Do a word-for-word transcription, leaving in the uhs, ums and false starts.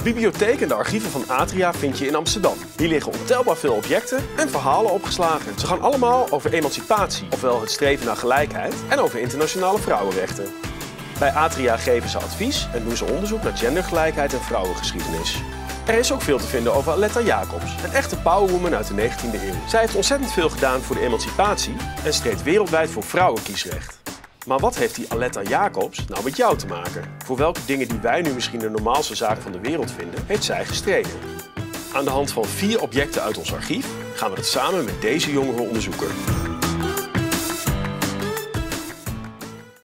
bibliotheek en de archieven van Atria vind je in Amsterdam. Hier liggen ontelbaar veel objecten en verhalen opgeslagen. Ze gaan allemaal over emancipatie, ofwel het streven naar gelijkheid, en over internationale vrouwenrechten. Bij Atria geven ze advies en doen ze onderzoek naar gendergelijkheid en vrouwengeschiedenis. Er is ook veel te vinden over Aletta Jacobs, een echte powerwoman uit de negentiende eeuw. Zij heeft ontzettend veel gedaan voor de emancipatie en streed wereldwijd voor vrouwenkiesrecht. Maar wat heeft die Aletta Jacobs nou met jou te maken? Voor welke dingen die wij nu misschien de normaalste zaak van de wereld vinden, heeft zij gestreden? Aan de hand van vier objecten uit ons archief gaan we het samen met deze jongeren onderzoeken.